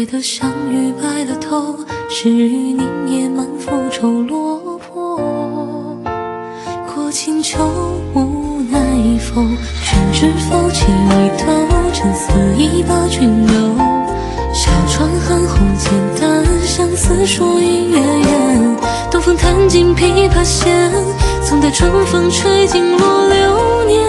来的相遇白了头，是与凝夜满腹愁落魄。过清秋无奈否，君知否？情一头，沉思已把君留。小船酣后简单，相思说音乐远。东风弹尽琵琶弦，总待春风吹尽落流年。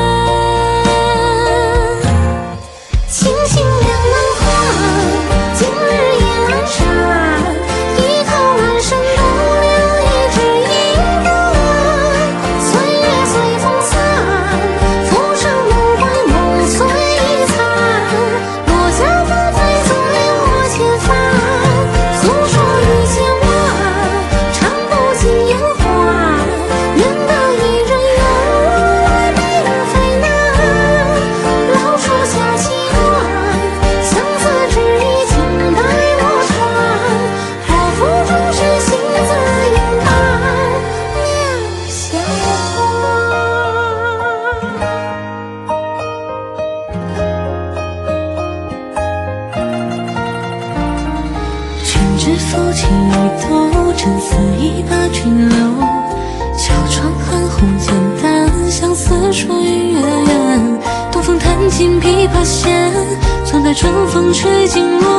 清醒两难画，今日夜阑珊。一头阑珊独留一枝银冠。岁月随风散，浮生梦怪梦虽残。落霞不再纵流我千帆，诉说语千万，唱不尽烟花。愿得一人缘，美人非难。老树下起相思之意，静待我传。我腹中是心自云淡，念相还。君知否？情一头，沉思已把君留。小窗酣红简单，相思说音乐远。东风弹尽琵琶弦，总待春风吹尽落